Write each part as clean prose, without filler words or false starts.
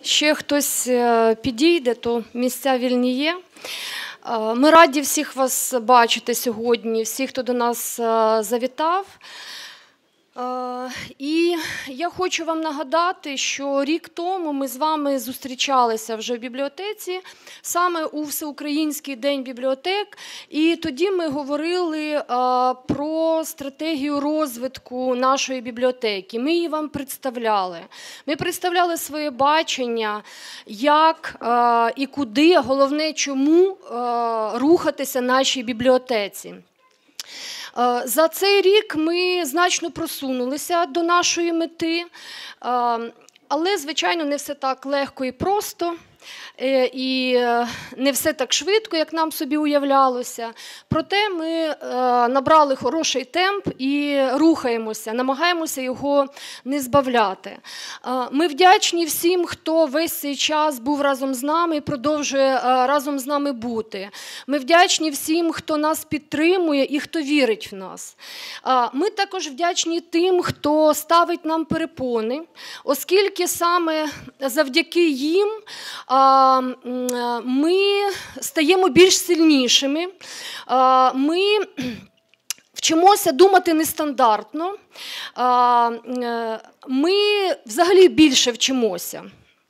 ще хтось підійде, то місця вільні є. Ми раді всіх вас бачити сьогодні, всіх, хто до нас завітав. І я хочу вам нагадати, що рік тому ми з вами зустрічалися вже в бібліотеці, саме у Всеукраїнський день бібліотек, і тоді ми говорили про стратегію розвитку нашої бібліотеки. Ми її вам представляли. Ми представляли своє бачення, як і куди, а головне, чому рухатися нашій бібліотеці. За цей рік ми значно просунулися до нашої мети, але, звичайно, не все так легко і просто, і не все так швидко, як нам собі уявлялося. Проте ми набрали хороший темп і рухаємося, намагаємося його не збавляти. Ми вдячні всім, хто весь цей час був разом з нами і продовжує разом з нами бути. Ми вдячні всім, хто нас підтримує і хто вірить в нас. Ми також вдячні тим, хто ставить нам перепони, оскільки саме завдяки їм ми стаємо більш сильнішими, ми вчимося думати нестандартно, ми взагалі більше вчимося.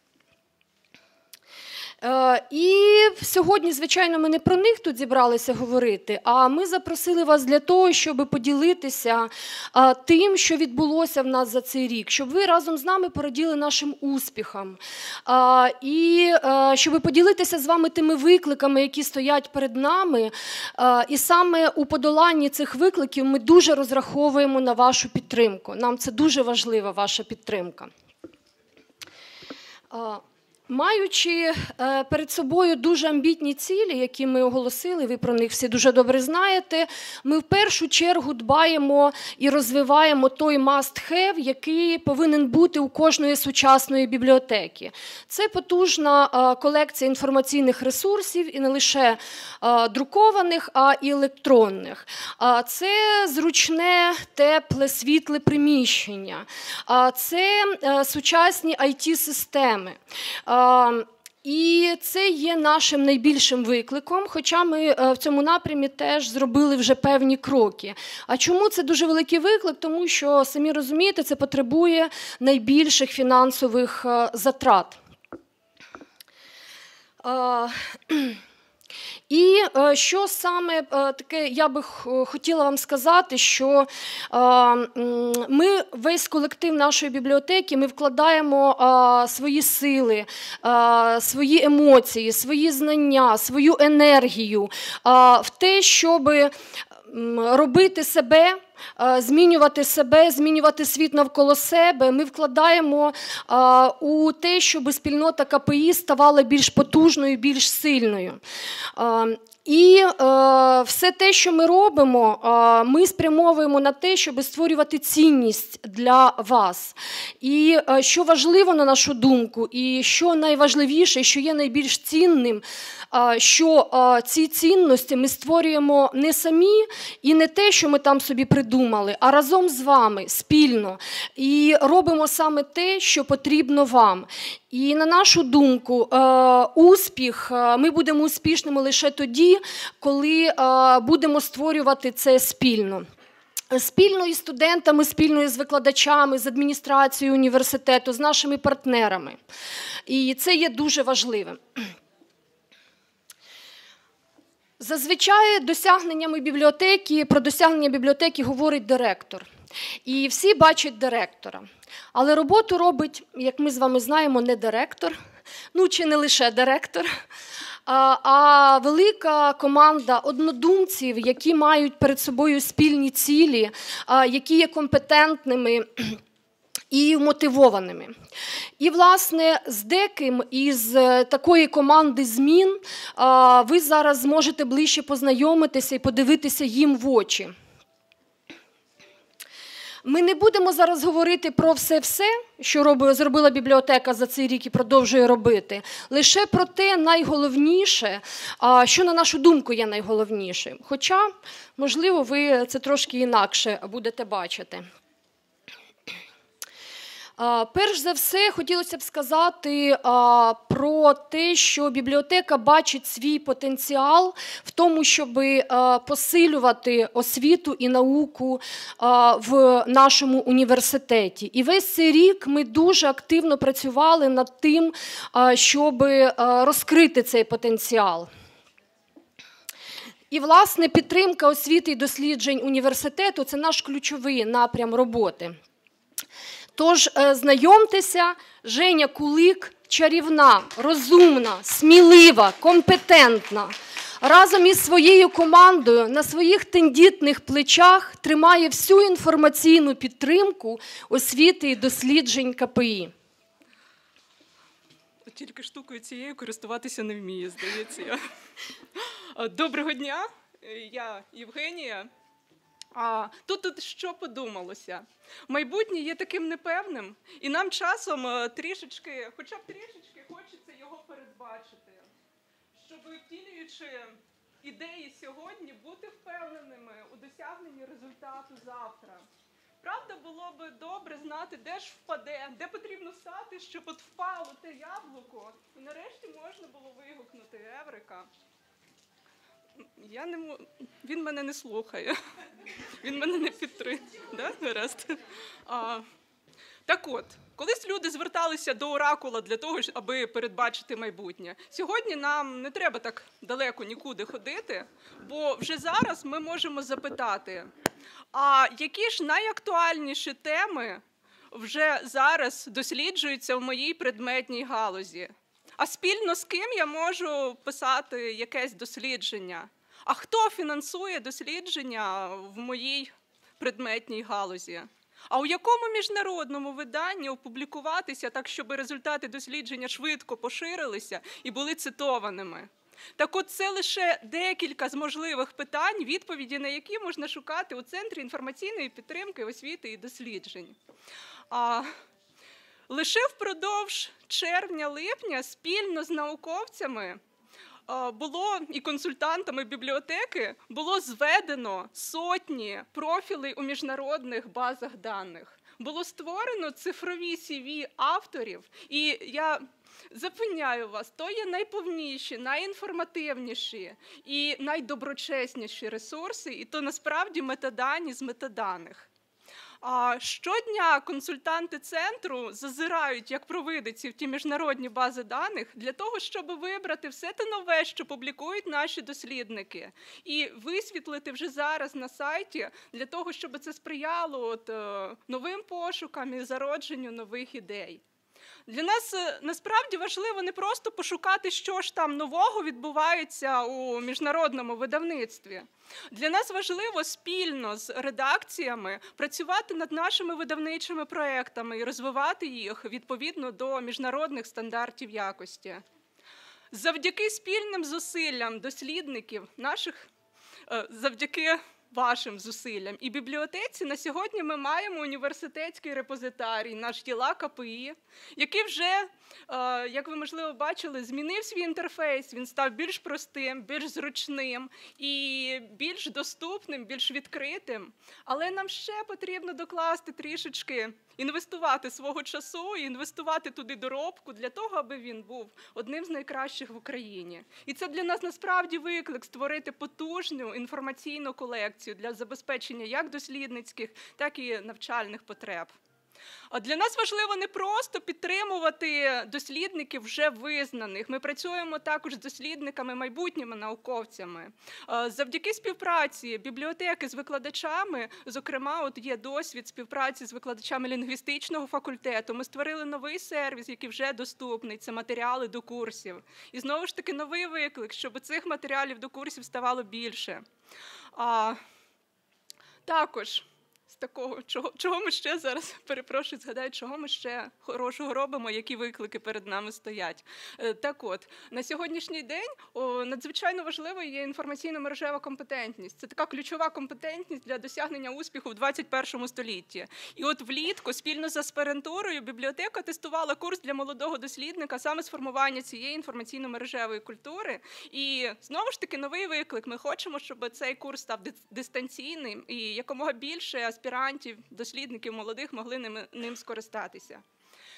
І сьогодні, звичайно, ми не про них тут зібралися говорити, а ми запросили вас для того, щоб поділитися тим, що відбулося в нас за цей рік, щоб ви разом з нами пораділи нашим успіхам, і щоб поділитися з вами тими викликами, які стоять перед нами, і саме у подоланні цих викликів ми дуже розраховуємо на вашу підтримку. Нам це дуже важлива ваша підтримка. Маючи перед собою дуже амбітні цілі, які ми оголосили, ви про них всі дуже добре знаєте, ми в першу чергу дбаємо і розвиваємо той must-have, який повинен бути у кожної сучасної бібліотеки. Це потужна колекція інформаційних ресурсів, і не лише друкованих, а й електронних. Це зручне, тепле, світле приміщення. Це сучасні IT-системи. І це є нашим найбільшим викликом, хоча ми в цьому напрямі теж зробили вже певні кроки. А чому це дуже великий виклик? Тому що, самі розумієте, це потребує найбільших фінансових затрат. І що саме таке я би хотіла вам сказати, що ми, весь колектив нашої бібліотеки, ми вкладаємо свої сили, свої емоції, свої знання, свою енергію в те, щоб робити себе, змінювати світ навколо себе. Ми вкладаємо у те, щоб спільнота КПІ ставала більш потужною, більш сильною. І все те, що ми робимо, ми спрямовуємо на те, щоб створювати цінність для вас. І що важливо, на нашу думку, і що найважливіше, що є найбільш цінним, що ці цінності ми створюємо не самі і не те, що ми там собі придумали, а разом з вами, спільно. І робимо саме те, що потрібно вам. І на нашу думку, успіх, ми будемо успішними лише тоді, коли будемо створювати це спільно. Спільно із студентами, спільно із викладачами, з адміністрацією університету, з нашими партнерами. І це є дуже важливим. Зазвичай про досягнення бібліотеки говорить директор. І всі бачать директора. Але роботу робить, як ми з вами знаємо, не директор, чи не лише директор, а велика команда однодумців, які мають перед собою спільні цілі, які є компетентними і мотивованими. І, власне, з деким із такої команди змін ви зараз зможете ближче познайомитися і подивитися їм в очі. Ми не будемо зараз говорити про все-все, що зробила бібліотека за цей рік і продовжує робити, лише про те найголовніше, що, на нашу думку, є найголовнішим. Хоча, можливо, ви це трошки інакше будете бачити. Перш за все, хотілося б сказати про те, що бібліотека бачить свій потенціал в тому, щоб посилювати освіту і науку в нашому університеті. І весь цей рік ми дуже активно працювали над тим, щоб розкрити цей потенціал. І, власне, підтримка освіти і досліджень університету – це наш ключовий напрям роботи. Тож, знайомтеся, Женя Кулик – чарівна, розумна, смілива, компетентна. Разом із своєю командою на своїх тендітних плечах тримає всю інформаційну підтримку освіти і досліджень КПІ. Тільки штукою цією користуватися не вміє, здається. Доброго дня, я Євгенія. Тут що подумалося? Майбутнє є таким непевним, і нам часом трішечки, хоча б трішечки, хочеться його передбачити, щоб, втілюючи ідеї сьогодні, бути впевненими у досягненні результату завтра. Правда, було б добре знати, де ж впаде, де потрібно стати, щоб от впало те яблуко, і нарешті можна було вигукнути «Еврика». Він мене не слухає, він мене не підтримує. Да? Гаразд. Так от, колись люди зверталися до оракула для того, аби передбачити майбутнє. Сьогодні нам не треба так далеко нікуди ходити, бо вже зараз ми можемо запитати, а які ж найактуальніші теми вже зараз досліджуються в моїй предметній галузі? А спільно з ким я можу писати якесь дослідження? А хто фінансує дослідження в моїй предметній галузі? А у якому міжнародному виданні опублікуватися так, щоб результати дослідження швидко поширилися і були цитованими? Так от це лише декілька з можливих питань, відповіді на які можна шукати у Центрі інформаційної підтримки освіти і досліджень. Лише впродовж червня-липня спільно з науковцями і консультантами бібліотеки було зведено сотні профілей у міжнародних базах даних. Було створено цифрові CV авторів, і я запевняю вас, то є найповніші, найінформативніші і найдоброчесніші ресурси, і то насправді метадані з метаданих. Щодня консультанти центру зазирають, як провидиці, в ті міжнародні бази даних для того, щоб вибрати все те нове, що публікують наші дослідники, і висвітлити вже зараз на сайті для того, щоб це сприяло новим пошукам і зародженню нових ідей. Для нас насправді важливо не просто пошукати, що ж там нового відбувається у міжнародному видавництві. Для нас важливо спільно з редакціями працювати над нашими видавничими проектами і розвивати їх відповідно до міжнародних стандартів якості. Завдяки спільним зусиллям дослідників завдяки вашим зусиллям і бібліотеці на сьогодні ми маємо університетський репозитарій, наш ЄЛА КПІ, який вже, як ви, можливо, бачили, змінив свій інтерфейс, він став більш простим, більш зручним і більш доступним, більш відкритим. Але нам ще потрібно докласти трішечки, інвестувати свого часу і інвестувати туди доробку для того, аби він був одним з найкращих в Україні. І це для нас насправді виклик створити потужну інформаційну колекцію для забезпечення як дослідницьких, так і навчальних потреб. Для нас важливо не просто підтримувати дослідників вже визнаних. Ми працюємо також з дослідниками, майбутніми науковцями. Завдяки співпраці бібліотеки з викладачами, зокрема, є досвід співпраці з викладачами лінгвістичного факультету. Ми створили новий сервіс, який вже доступний, це матеріали до курсів. І знову ж таки новий виклик, щоб цих матеріалів до курсів ставало більше. Також з такого, чого ми ще зараз, перепрошую, згадаю, чого ми ще хорошого робимо, які виклики перед нами стоять. Так от, на сьогоднішній день надзвичайно важливою є інформаційно-мережева компетентність. Це така ключова компетентність для досягнення успіху в 21 столітті. І от влітку, спільно з аспірантурою, бібліотека тестувала курс для молодого дослідника саме з формування цієї інформаційно-мережевої культури. І знову ж таки новий виклик. Ми хочемо, щоб цей курс став дистанційним і якомога більше аспірантів, дослідників молодих могли ним скористатися.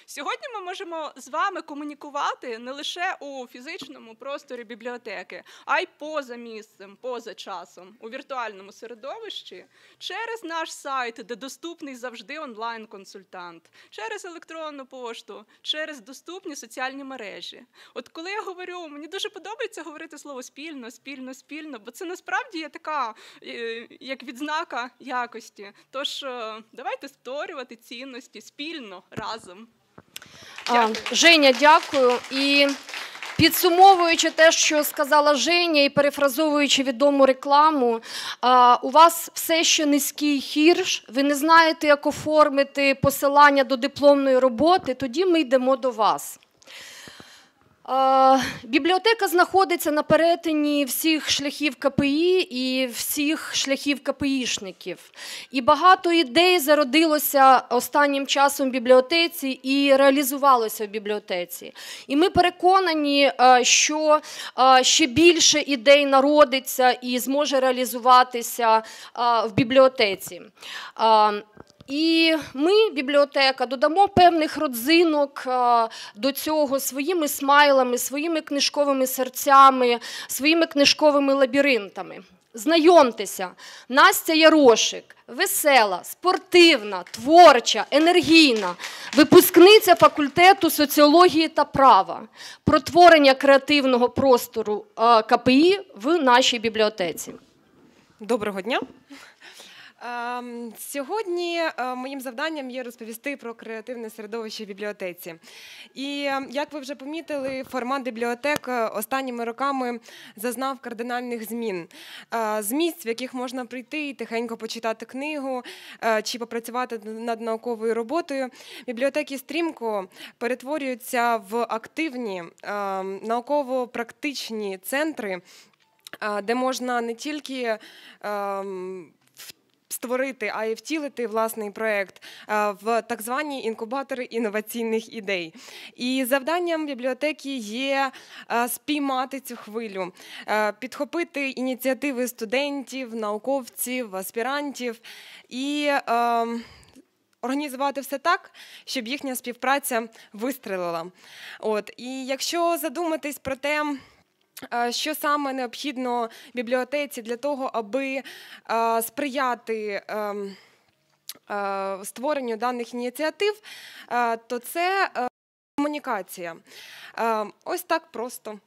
Сьогодні ми можемо з вами комунікувати не лише у фізичному просторі бібліотеки, а й поза місцем, поза часом, у віртуальному середовищі, через наш сайт, де доступний завжди онлайн-консультант, через електронну пошту, через доступні соціальні мережі. От коли я говорю, мені дуже подобається говорити слово «спільно», «спільно», «спільно», бо це насправді є така, як відзнака якості. Тож давайте створювати цінності спільно, разом. Женя, дякую. І підсумовуючи те, що сказала Женя, і перефразовуючи відому рекламу, у вас все ще низький хірш, ви не знаєте, як оформити посилання до дипломної роботи, тоді ми йдемо до вас. Бібліотека знаходиться на перетині всіх шляхів КПІ і всіх шляхів КПІшників. І багато ідей зародилося останнім часом в бібліотеці і реалізувалося в бібліотеці. І ми переконані, що ще більше ідей народиться і зможе реалізуватися в бібліотеці. І ми, бібліотека, додамо певних родзинок до цього своїми смайлами, своїми книжковими серцями, своїми книжковими лабіринтами. Знайомтеся, Настя Ярошик, весела, спортивна, творча, енергійна, випускниця факультету соціології та права, про творення креативного простору КПІ в нашій бібліотеці. Доброго дня! Сьогодні моїм завданням є розповісти про креативне середовище в бібліотеці. І, як ви вже помітили, формат бібліотек останніми роками зазнав кардинальних змін. З місць, в яких можна прийти і тихенько почитати книгу чи попрацювати над науковою роботою, бібліотеки стрімко перетворюються в активні науково-практичні центри, де можна не тільки створити, а й втілити власний проєкт в так звані інкубатори інноваційних ідей. І завданням бібліотеки є спіймати цю хвилю, підхопити ініціативи студентів, науковців, аспірантів і організувати все так, щоб їхня співпраця вистрелила. І якщо задуматись про те, що саме необхідно бібліотеці для того, аби сприяти створенню даних ініціатив, то це комунікація. Ось так просто.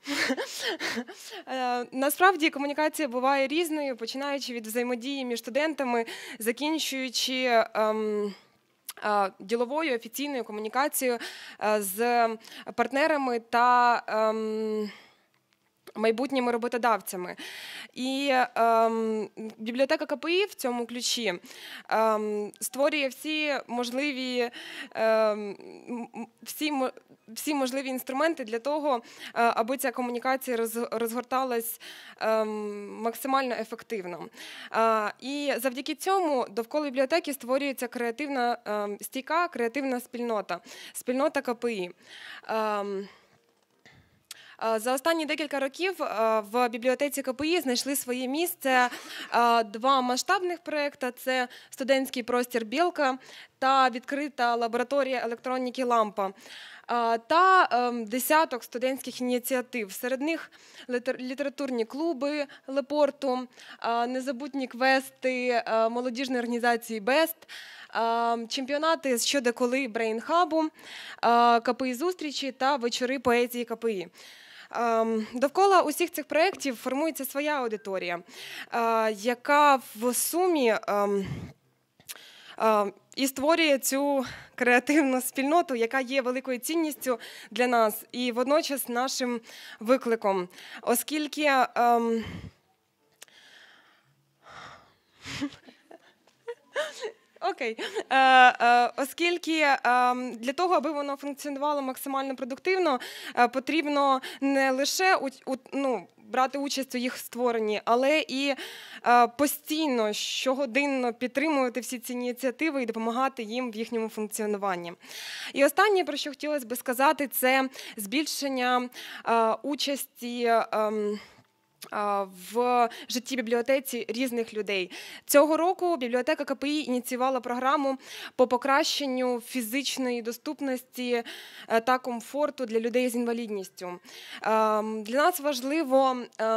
Насправді комунікація буває різною, починаючи від взаємодії між студентами, закінчуючи діловою, офіційною комунікацією з партнерами та майбутніми роботодавцями. І бібліотека КПІ в цьому ключі створює всі можливі інструменти для того, аби ця комунікація розгорталась максимально ефективно. І завдяки цьому довкола бібліотеки створюється креативна стійка, креативна спільнота, спільнота КПІ. За останні декілька років в бібліотеці КПІ знайшли своє місце два масштабних проєкти – це студентський простір «Білка» та відкрита лабораторія електроніки «Лампа», та десяток студентських ініціатив. Серед них літературні клуби Лепорту, незабутні квести молодіжної організації «Бест», чемпіонати з «Що, де, коли» Брейн-хабу, КПІ зустрічі та вечори поезії КПІ. Довкола усіх цих проєктів формується своя аудиторія, яка в сумі і створює цю креативну спільноту, яка є великою цінністю для нас і водночас нашим викликом, оскільки Оскільки для того, аби воно функціонувало максимально продуктивно, потрібно не лише брати участь у їх створенні, але і постійно, щогодинно підтримувати всі ці ініціативи і допомагати їм в їхньому функціонуванні. І останнє, про що хотілося б сказати, це збільшення участі в житті бібліотеці різних людей. Цього року бібліотека КПІ ініціювала програму по покращенню фізичної доступності та комфорту для людей з інвалідністю. Для нас важливо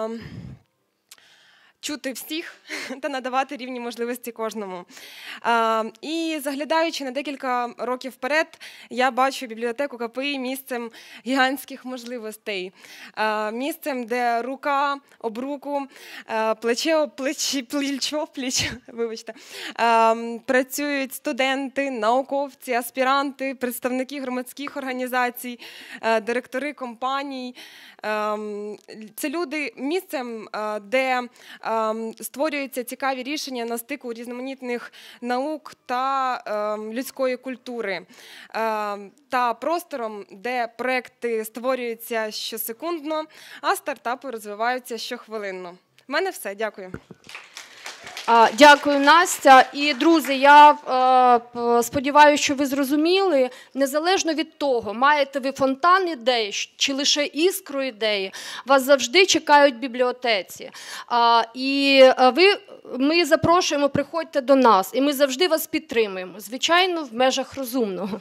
чути всіх та надавати рівні можливості кожному. І заглядаючи на декілька років вперед, я бачу бібліотеку КПІ місцем гігантських можливостей. Місцем, де рука об руку, плече об плечо, вибачте, працюють студенти, науковці, аспіранти, представники громадських організацій, директори компаній. Це люди місцем, де створюються цікаві рішення на стику різноманітних наук та людської культури, та простором, де проекти створюються щосекундно, а стартапи розвиваються щохвилинно. У мене все. Дякую. Дякую, Настя. І, друзі, я сподіваюся, що ви зрозуміли, незалежно від того, маєте ви фонтан ідей чи лише іскру ідеї, вас завжди чекають в бібліотеці. І ми запрошуємо, приходьте до нас, і ми завжди вас підтримуємо, звичайно, в межах розумного.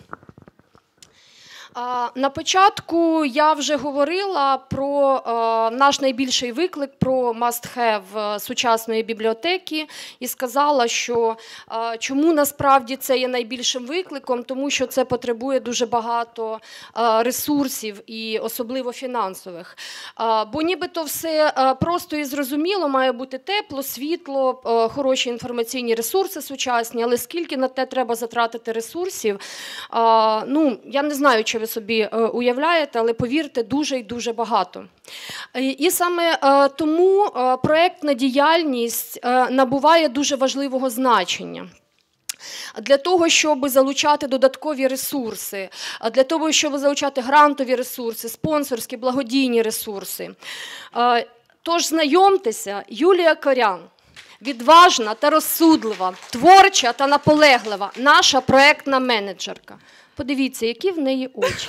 На початку я вже говорила про наш найбільший виклик, про must-have сучасної бібліотеки і сказала, що чому насправді це є найбільшим викликом, тому що це потребує дуже багато ресурсів і особливо фінансових. Бо нібито все просто і зрозуміло, має бути тепло, світло, хороші інформаційні ресурси сучасні, але скільки на те треба затратити ресурсів, я не знаю, чи ви собі уявляєте, але повірте, дуже і дуже багато. І саме тому проєктна діяльність набуває дуже важливого значення. Для того, щоб залучати додаткові ресурси, для того, щоб залучати грантові ресурси, спонсорські, благодійні ресурси. Тож знайомтеся, Юлія Корян. Відважна та розсудлива, творча та наполеглива, наша проєктна менеджерка. Подивіться, які в неї очі.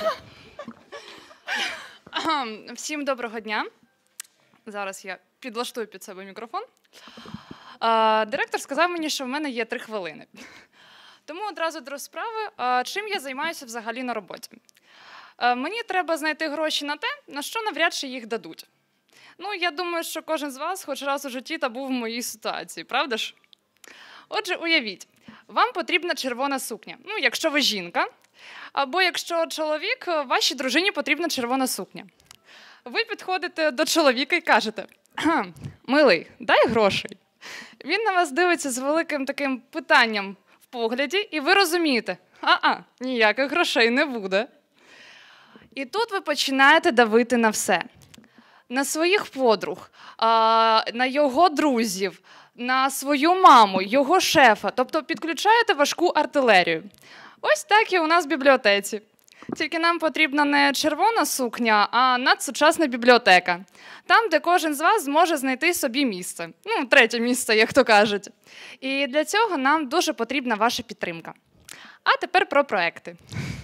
Всім доброго дня. Зараз я підлаштую під себе мікрофон. Директор сказав мені, що в мене є 3 хвилини. Тому одразу до справи, чим я займаюся взагалі на роботі. Мені треба знайти гроші на те, на що навряд чи їх дадуть. Я думаю, що кожен з вас хоч раз у житті та був в моїй ситуації, правда ж? Отже, уявіть, вам потрібна червона сукня, якщо ви жінка, або якщо чоловік, вашій дружині потрібна червона сукня. Ви підходите до чоловіка і кажете: «Милий, дай грошей». Він на вас дивиться з великим таким питанням в погляді, і ви розумієте: ніяких грошей не буде. І тут ви починаєте давити на все. На своїх подруг, на його друзів, на свою маму, його шефа. Тобто підключаєте важку артилерію. Ось так і у нас в бібліотеці. Тільки нам потрібна не червона сукня, а надсучасна бібліотека. Там, де кожен з вас зможе знайти собі місце. 3-е місце, як то кажуть. І для цього нам дуже потрібна ваша підтримка. А тепер про проекти.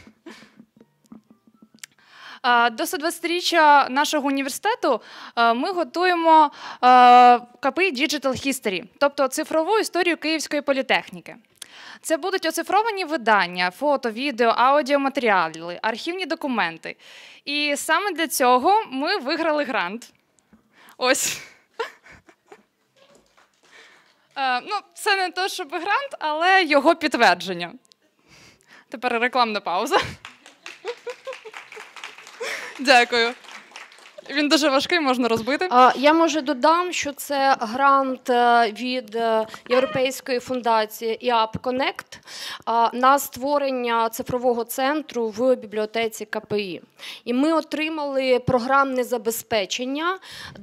До 120-річчя нашого університету ми готуємо КПІ Digital History, тобто цифрову історію Київської політехніки. Це будуть оцифровані видання, фото, відео, аудіоматеріали, архівні документи. І саме для цього ми виграли грант. Ось. Це не то, щоб грант, але його підтвердження. Тепер рекламна пауза. Дякую. Він дуже важкий, можна розбити. Я, може, додам, що це грант від Європейської фундації EAP Connect на створення цифрового центру в бібліотеці КПІ. І ми отримали програмне забезпечення,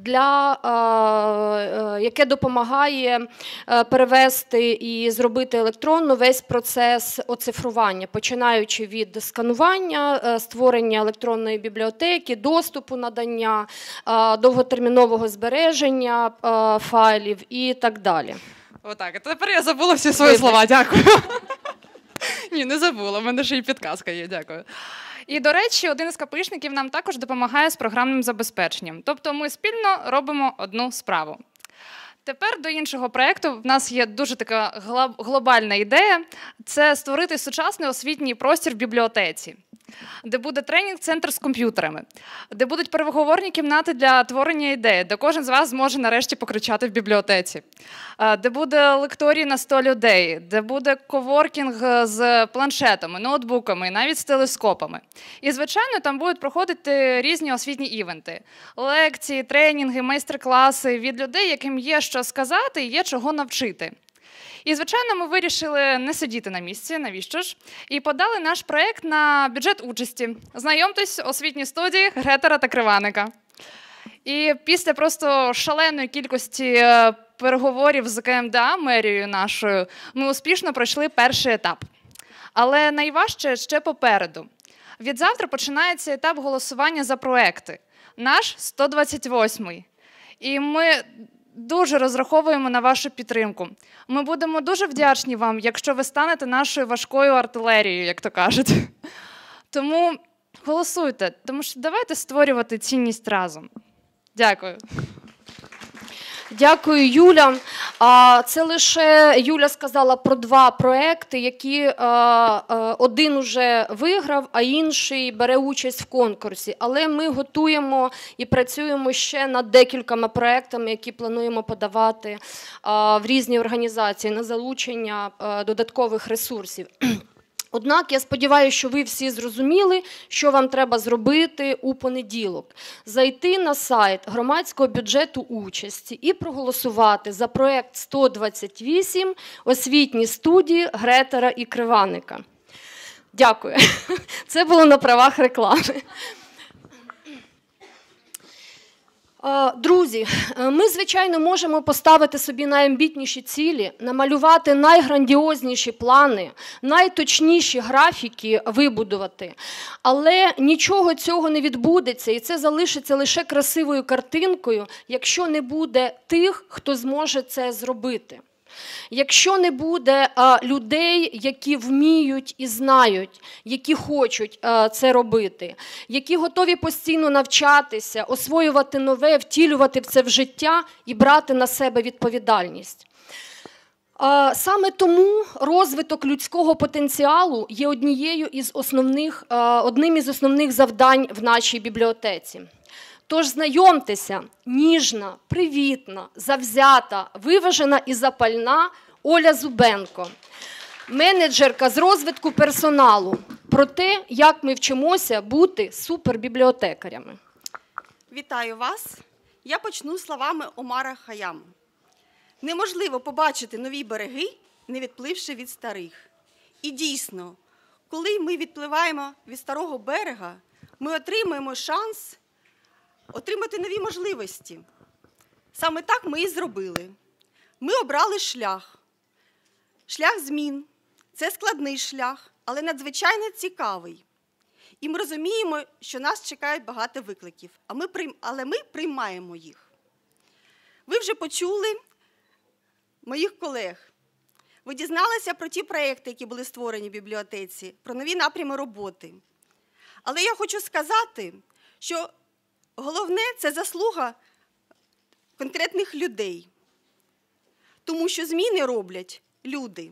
яке допомагає перевести і зробити електронно весь процес оцифрування, починаючи від сканування, створення електронної бібліотеки, доступу надання, довготермінового збереження файлів і так далі. Отак, тепер я забула всі свої слова, дякую. Ні, не забула, в мене ще й підказка є, дякую. І, до речі, один із КПІшників нам також допомагає з програмним забезпеченням. Тобто ми спільно робимо одну справу. Тепер до іншого проєкту. В нас є дуже така глобальна ідея – це створити сучасний освітній простір в бібліотеці, де буде тренінг-центр з комп'ютерами, де будуть переговорні кімнати для творення ідей, де кожен з вас зможе нарешті покричати в бібліотеці, де буде лекторій на 100 людей, де буде коворкінг з планшетами, ноутбуками, навіть з телескопами. І, звичайно, там будуть проходити різні освітні івенти, лекції, тренінги, майстер-класи від людей, яким є що сказати і є чого навчити. І, звичайно, ми вирішили не сидіти на місці, навіщо ж, і подали наш проєкт на бюджет участі. Знайомтесь, освітні студії Гретера та Криваника. І після просто шаленої кількості переговорів з КМДА, мерією нашою, ми успішно пройшли перший етап. Але найважче ще попереду. Відзавтра починається етап голосування за проекти. Наш 128-й. І ми дуже розраховуємо на вашу підтримку. Ми будемо дуже вдячні вам, якщо ви станете нашою важкою артилерією, як то кажуть. Тому голосуйте, тому що давайте створювати цінність разом. Дякую. Дякую, Юля. Це лише Юля сказала про 2 проекти, які один уже виграв, а інший бере участь в конкурсі. Але ми готуємо і працюємо ще над декількома проектами, які плануємо подавати в різні організації на залучення додаткових ресурсів. Однак, я сподіваюся, що ви всі зрозуміли, що вам треба зробити у понеділок. Зайти на сайт громадського бюджету участі і проголосувати за проєкт 128 «Освітні студії Гретера і Криваника». Дякую. Це було на правах реклами. Друзі, ми, звичайно, можемо поставити собі найамбітніші цілі, намалювати найграндіозніші плани, найточніші графіки вибудувати. Але нічого цього не відбудеться, і це залишиться лише красивою картинкою, якщо не буде тих, хто зможе це зробити. Якщо не буде людей, які вміють і знають, які хочуть це робити, які готові постійно навчатися, освоювати нове, втілювати це в життя і брати на себе відповідальність. Саме тому розвиток людського потенціалу є одним із основних завдань в нашій бібліотеці. Тож знайомтеся, ніжна, привітна, завзята, виважена і запальна Оля Зубенко, менеджерка з розвитку персоналу, про те, як ми вчимося бути супербібліотекарями. Вітаю вас! Я почну словами Омара Хайяма. Неможливо побачити нові береги, не відпливши від старих. І дійсно, коли ми відпливаємо від старого берега, ми отримуємо шанс отримати нові можливості. Саме так ми і зробили. Ми обрали шлях. Шлях змін. Це складний шлях, але надзвичайно цікавий. І ми розуміємо, що нас чекають багато викликів, але ми приймаємо їх. Ви вже почули моїх колег. Ви дізналися про ті проєкти, які були створені в бібліотеці, про нові напрями роботи. Але я хочу сказати, що головне – це заслуга конкретних людей, тому що зміни роблять люди.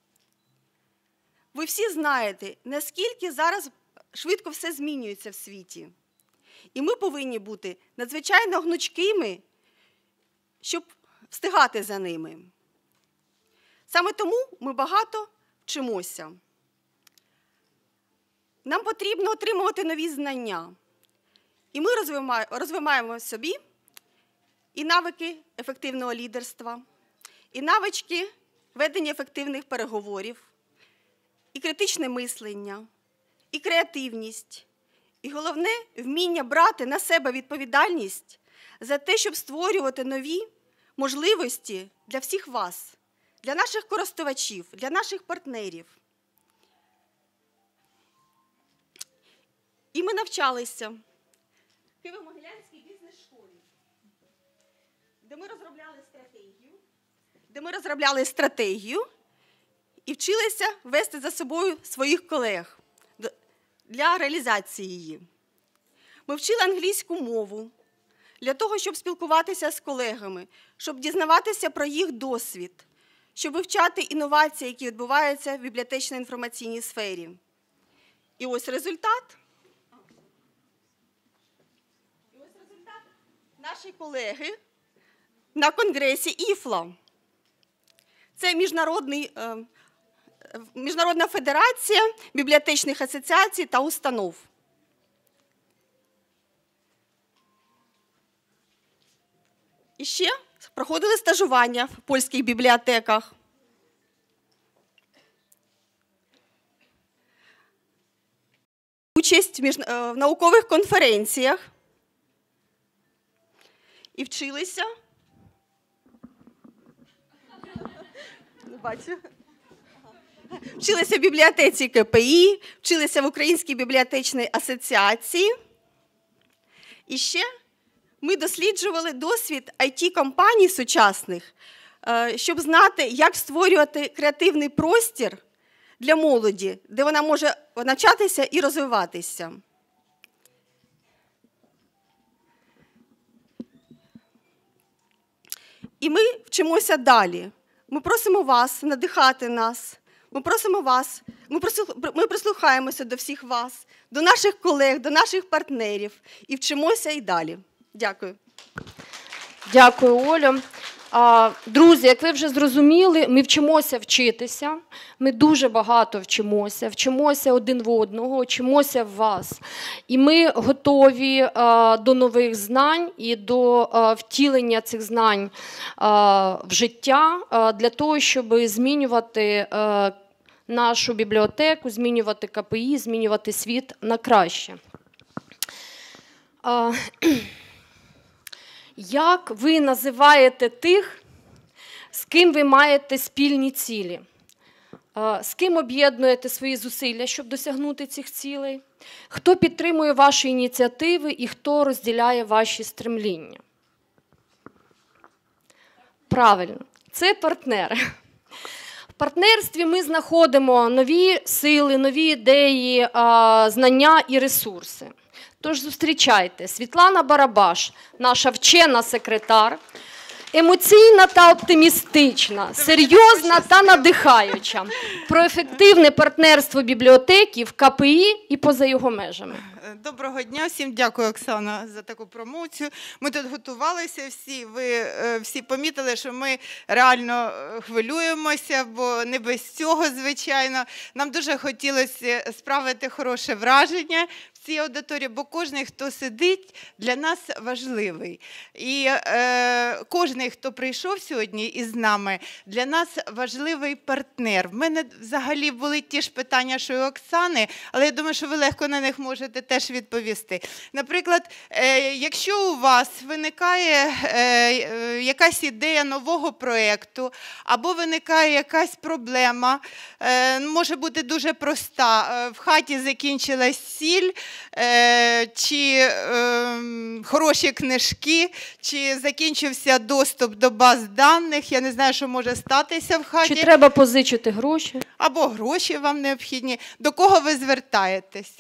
Ви всі знаєте, наскільки зараз швидко все змінюється в світі. І ми повинні бути надзвичайно гнучкими, щоб встигати за ними. Саме тому ми багато вчимося. Нам потрібно отримувати нові знання. І ми розвиваємо в собі і навики ефективного лідерства, і навички ведення ефективних переговорів, і критичне мислення, і креативність, і головне – вміння брати на себе відповідальність за те, щоб створювати нові можливості для всіх вас, для наших користувачів, для наших партнерів. І ми навчалися в Києво-Могилянській бізнес-школі, де ми розробляли стратегію і вчилися вести за собою своїх колег для реалізації її. Ми вчили англійську мову для того, щоб спілкуватися з колегами, щоб дізнаватися про їх досвід, щоб вивчати інновації, які відбуваються в бібліотечно-інформаційній сфері. І ось результат. Наші колеги на конгресі ІФЛА. Це Міжнародна федерація бібліотечних асоціацій та установ. І ще проходили стажування в польських бібліотеках. Участь в наукових конференціях і вчилися. Бачу. Вчилися в бібліотеці КПІ, вчилися в Українській бібліотечній асоціації. І ще ми досліджували досвід IT-компаній сучасних, щоб знати, як створювати креативний простір для молоді, де вона може навчатися і розвиватися. І ми вчимося далі. Ми просимо вас надихати нас. Ми прислухаємося до всіх вас, до наших колег, до наших партнерів і вчимося і далі. Дякую. Дякую, Олю. Друзі, як ви вже зрозуміли, ми вчимося вчитися, ми дуже багато вчимося один в одного, вчимося в вас. І ми готові до нових знань і до втілення цих знань в життя для того, щоб змінювати нашу бібліотеку, змінювати КПІ, змінювати світ на краще. Як ви називаєте тих, з ким ви маєте спільні цілі? З ким об'єднуєте свої зусилля, щоб досягнути цих цілей? Хто підтримує ваші ініціативи і хто розділяє ваші стремління? Правильно, це партнери. В партнерстві ми знаходимо нові сили, нові ідеї, знання і ресурси. Тож зустрічайте, Світлана Барабаш, наша вчена секретар, емоційна та оптимістична, серйозна та надихаюча, про ефективне партнерство бібліотеки в КПІ і поза його межами. Доброго дня всім. Дякую, Оксана, за таку промоцію. Ми тут готувалися всі, ви всі помітили, що ми реально хвилюємося, бо не без цього, звичайно. Нам дуже хотілося справити хороше враження в цій аудиторії, бо кожен, хто сидить, для нас важливий. І кожен, хто прийшов сьогодні із нами, для нас важливий партнер. В мене взагалі були ті ж питання, що і у Оксани, але я думаю, що ви легко на них можете теж відповісти. Наприклад, якщо у вас виникає якась ідея нового проєкту, або виникає якась проблема, може бути дуже проста, в хаті закінчилась сіль, чи хороші книжки, чи закінчився доступ до баз даних, я не знаю, що може статися в хаті. Чи треба позичити гроші? Або гроші вам необхідні. До кого ви звертаєтесь?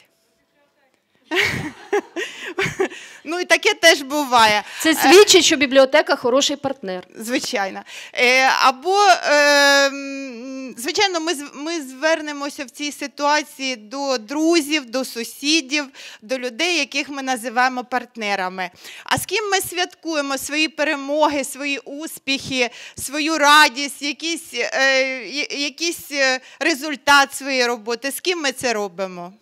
Ну і таке теж буває. Це свідчить, що бібліотека – хороший партнер. Звичайно. Або, звичайно, ми звернемося в цій ситуації до друзів, до сусідів, до людей, яких ми називаємо партнерами. А з ким ми святкуємо свої перемоги, свої успіхи, свою радість, якийсь результат своєї роботи? З ким ми це робимо?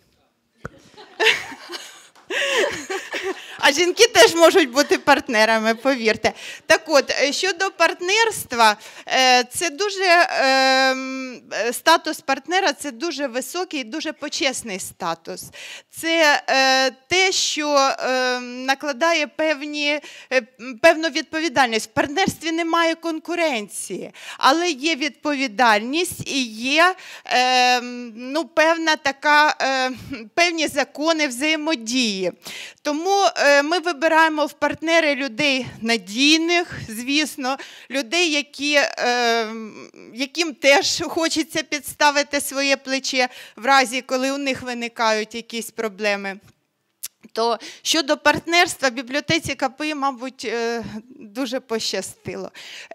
А жінки теж можуть бути партнерами, повірте. Так от, щодо партнерства, це дуже, статус партнера – це дуже високий, дуже почесний статус. Це те, що що накладає певну відповідальність. В партнерстві немає конкуренції, але є відповідальність і є певні закони взаємодії. Тому ми вибираємо в партнери людей надійних, звісно, людей, яким теж хочеться підставити своє плече в разі, коли у них виникають якісь проблеми. То щодо партнерства, бібліотеці КПІ, мабуть, дуже пощастило.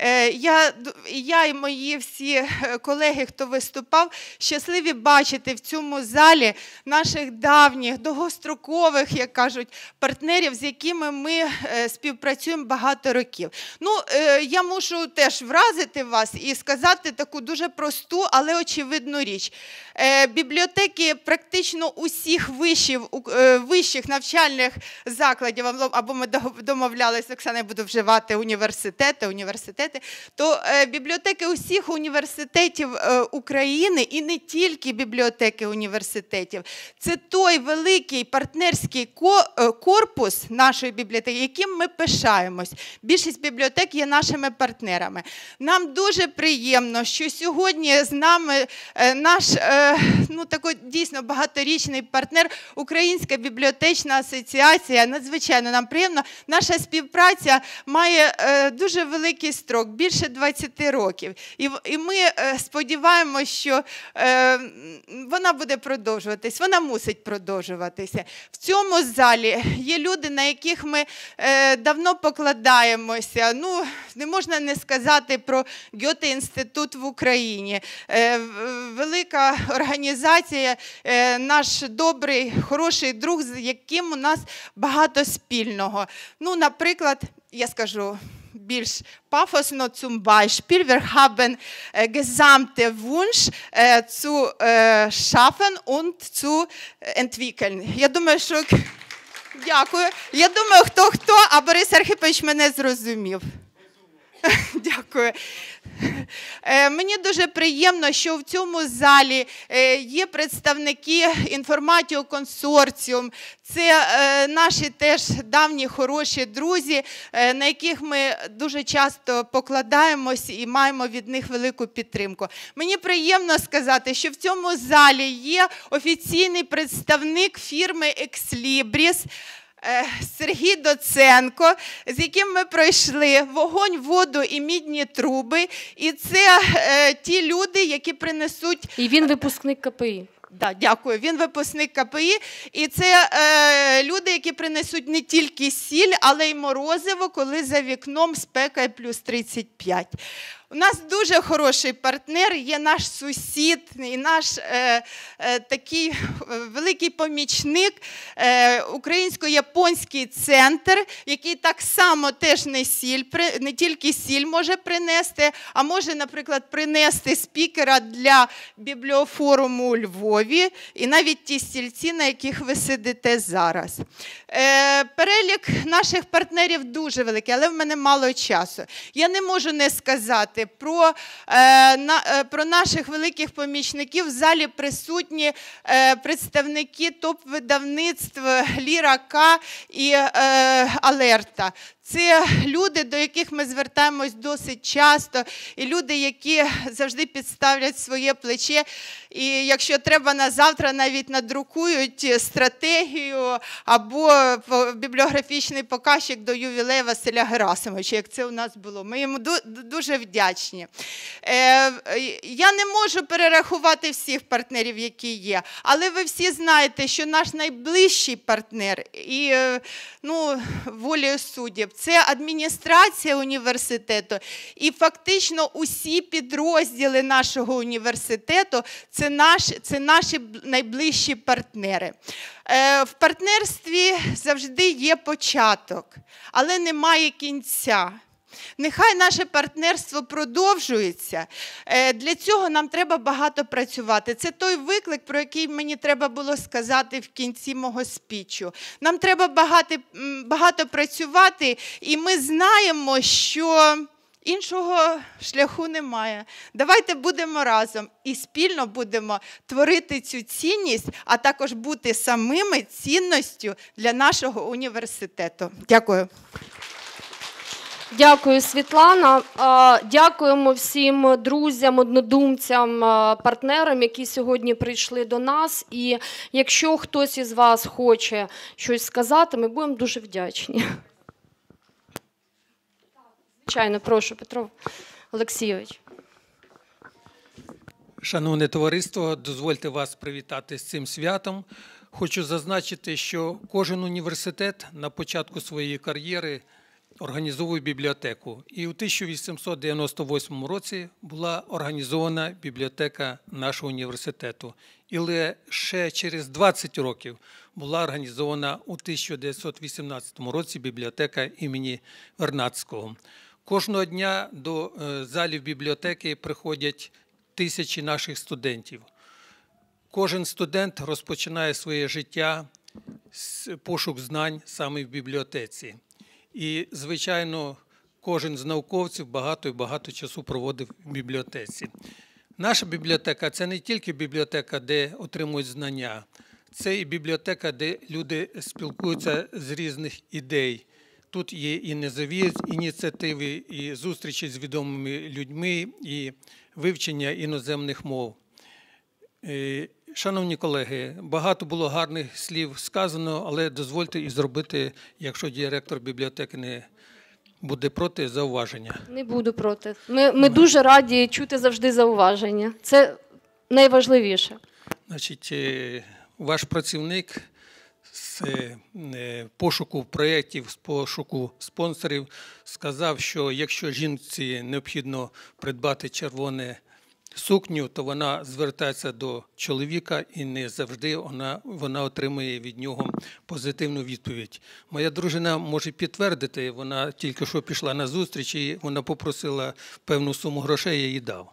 Я і мої всі колеги, хто виступав, щасливі бачити в цьому залі наших давніх, довгострокових, як кажуть, партнерів, з якими ми співпрацюємо багато років. Я мушу теж вразити вас і сказати таку дуже просту, але очевидну річ. Бібліотеки практично усіх вищих навчальних закладів, або ми домовлялися, Оксана, я буду вживати університети, то бібліотеки усіх університетів України, і не тільки бібліотеки університетів, це той великий партнерський корпус нашої бібліотеки, яким ми пишаємось. Більшість бібліотек є нашими партнерами. Нам дуже приємно, що сьогодні з нами наш такий дійсно багаторічний партнер Українська бібліотечна асоціація. Надзвичайно нам приємно. Наша співпраця має дуже великий строк, більше 20 років. І ми сподіваємося, що вона буде продовжуватись, вона мусить продовжуватися. В цьому залі є люди, на яких ми давно покладаємося. Не можна не сказати про Гьоте-інститут в Україні. Велика організація, наш добрий, хороший друг, з яким у нас багато спільного. Наприклад, я скажу більш пафосно, zum Beispiel, wir haben gesamte Wunsch zu schaffen und zu entwickeln. Я думаю, що... Дякую. Я думаю, хто, а Борис Архипович мене зрозумів. Дякую. Мені дуже приємно, що в цьому залі є представники Інформатіо консорціум. Це наші теж давні хороші друзі, на яких ми дуже часто покладаємось і маємо від них велику підтримку. Мені приємно сказати, що в цьому залі є офіційний представник фірми Екслібріс, Сергій Доценко, з яким ми пройшли вогонь, воду і мідні труби. І це ті люди, які принесуть... І він випускник КПІ. Дякую. Він випускник КПІ. І це люди, які принесуть не тільки сіль, але й морозиво, коли за вікном спека і плюс 35. У нас дуже хороший партнер, є наш сусід і наш такий великий помічник, Українсько-японський центр, який так само теж не тільки сіль може принести, а може, наприклад, принести спікера для бібліофоруму у Львові і навіть ті стільці, на яких ви сидите зараз. Перелік наших партнерів дуже великий, але в мене мало часу. Я не можу не сказати про наших великих помічників. В залі присутні представники топ-видавництв Ліра К і Алерта. Це люди, до яких ми звертаємось досить часто, і люди, які завжди підставлять своє плече. І якщо треба, на завтра навіть надрукують стратегію або бібліографічний показчик до ювілею Василя Герасимовича, як це у нас було. Ми йому дуже вдячні. Я не можу перерахувати всіх партнерів, які є, але ви всі знаєте, що наш найближчий партнер, і волею суддів, це адміністрація університету, і фактично усі підрозділи нашого університету – це наші найближчі партнери. В партнерстві завжди є початок, але немає кінця. Нехай наше партнерство продовжується. Для цього нам треба багато працювати. Це той виклик, про який мені треба було сказати в кінці мого спічу. Нам треба багато працювати, і ми знаємо, що Іншого шляху немає. Давайте будемо разом і спільно будемо творити цю цінність, а також бути самими цінністю для нашого університету. Дякую. Дякую, Світлана. Дякуємо всім друзям, однодумцям, партнерам, які сьогодні прийшли до нас. І якщо хтось із вас хоче щось сказати, ми будемо дуже вдячні. Звичайно, прошу, Петро Олексійович. Шановне товариство, дозвольте вас привітати з цим святом. Хочу зазначити, що кожен університет на початку своєї кар'єри організовує бібліотеку. І у 1898 році була організована бібліотека нашого університету. І лише через 20 років була організована у 1918 році бібліотека імені Вернадського. Кожного дня до залів бібліотеки приходять тисячі наших студентів. Кожен студент розпочинає своє життя з пошук знань саме в бібліотеці. І, звичайно, кожен з науковців багато і багато часу проводив в бібліотеці. Наша бібліотека – це не тільки бібліотека, де отримують знання, це і бібліотека, де люди спілкуються з різних ідей. Тут є і низові ініціативи, і зустрічі з відомими людьми, і вивчення іноземних мов. Шановні колеги, багато було гарних слів сказано, але дозвольте і зробити, якщо директор бібліотеки не буде проти, зауваження. Не буду проти. Ми дуже раді чути завжди зауваження. Це найважливіше. Значить, ваш працівник з пошуку проєктів, з пошуку спонсорів сказав, що якщо жінці необхідно придбати червоне сукню, то вона звертається до чоловіка і не завжди вона отримує від нього позитивну відповідь. Моя дружина може підтвердити, вона тільки що пішла на зустріч і вона попросила певну суму грошей, я їй дав.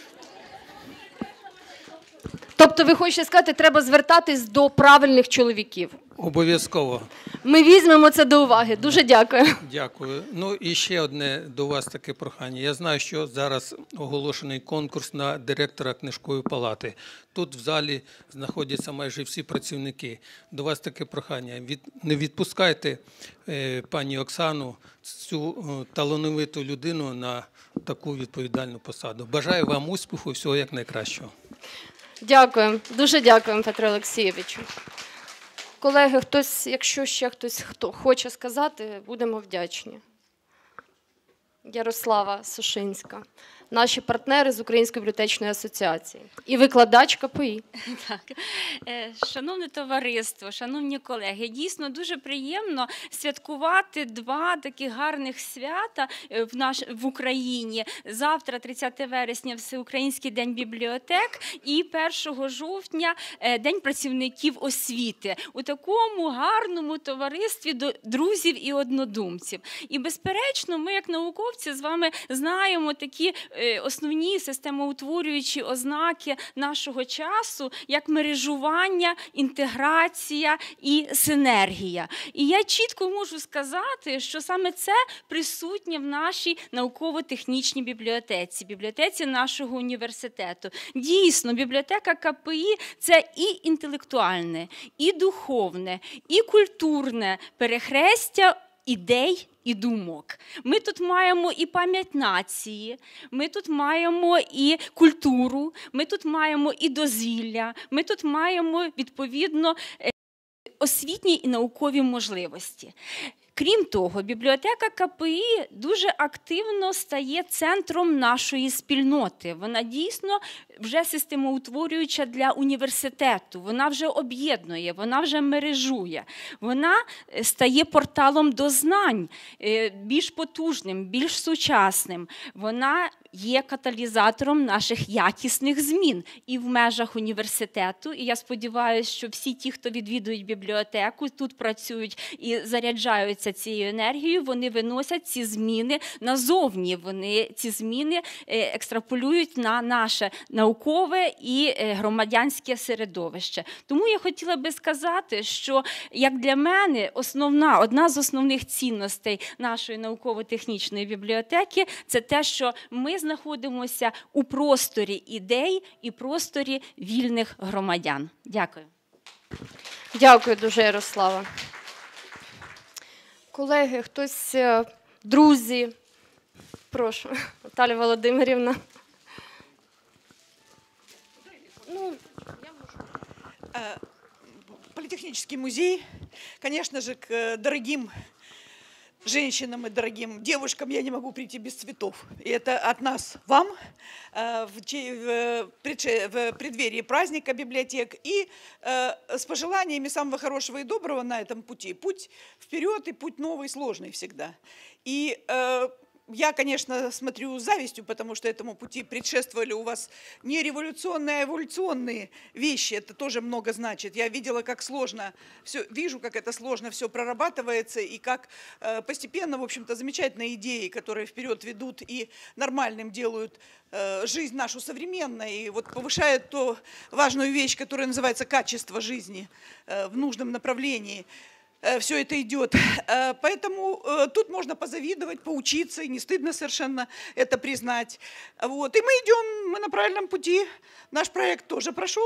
Тобто ви хочете сказати, треба звертатись до правильних чоловіків? Обов'язково. Ми візьмемо це до уваги. Дуже дякую. Дякую. Ну і ще одне до вас таке прохання. Я знаю, що зараз оголошений конкурс на директора книжкової палати. Тут в залі знаходяться майже всі працівники. До вас таке прохання. Не відпускайте пані Оксану, цю талановиту людину, на таку відповідальну посаду. Бажаю вам успіху, всього як найкращого. Дякую. Дуже дякуємо, Петро Олексійовичу. Колеги, якщо ще хтось хоче сказати, будемо вдячні. Ярослава Сушинська, наші партнери з Української бібліотечної асоціації і викладач КПІ. Так. Шановне товариство, шановні колеги, дійсно дуже приємно святкувати два таких гарних свята в Україні. Завтра, 30 вересня, Всеукраїнський день бібліотек і 1 жовтня День працівників освіти. У такому гарному товаристві друзів і однодумців. І, безперечно, ми, як науковці, з вами знаємо такі основні системоутворюючі ознаки нашого часу, як мережування, інтеграція і синергія. І я чітко можу сказати, що саме це присутнє в нашій науково-технічній бібліотеці нашого університету. Дійсно, бібліотека КПІ – це і інтелектуальне, і духовне, і культурне перехрестя ідей і думок. Ми тут маємо і пам'ять нації, ми тут маємо і культуру, ми тут маємо і дозвілля, ми тут маємо, відповідно, освітні і наукові можливості. Крім того, бібліотека КПІ дуже активно стає центром нашої спільноти. Вона дійсно вже системоутворююча для університету, вона вже об'єднує, вона вже мережує. Вона стає порталом до знань, більш потужним, більш сучасним. Вона є каталізатором наших якісних змін і в межах університету. І я сподіваюся, що всі ті, хто відвідують бібліотеку, тут працюють і заряджаються цією енергією, вони виносять ці зміни назовні. Вони ці зміни екстраполюють на наше наукове і громадянське середовище. Тому я хотіла би сказати, що, як для мене, одна з основних цінностей нашої науково-технічної бібліотеки – це те, що ми знаходимося у просторі ідей і просторі вільних громадян. Дякую. Дякую дуже, Ярослава. Колеги, хтось, друзі, прошу, Наталя Володимирівна. Политехнический музей, конечно же, к дорогим женщинам и дорогим девушкам я не могу прийти без цветов. И это от нас вам в преддверии праздника библиотек и с пожеланиями самого хорошего и доброго на этом пути. Путь вперед и путь новый, сложный всегда. И я, конечно, смотрю с завистью, потому что этому пути предшествовали у вас не революционные, а эволюционные вещи. Это тоже много значит. Я видела, как сложно все, вижу, как это сложно все прорабатывается, и как постепенно, в общем-то, замечательные идеи, которые вперед ведут и нормальным делают жизнь нашу современной, и вот повышают ту важную вещь, которая называется качество жизни в нужном направлении. Все это идет. Поэтому тут можно позавидовать, поучиться, и не стыдно совершенно это признать. Вот. И мы идем, мы на правильном пути. Наш проект тоже прошел.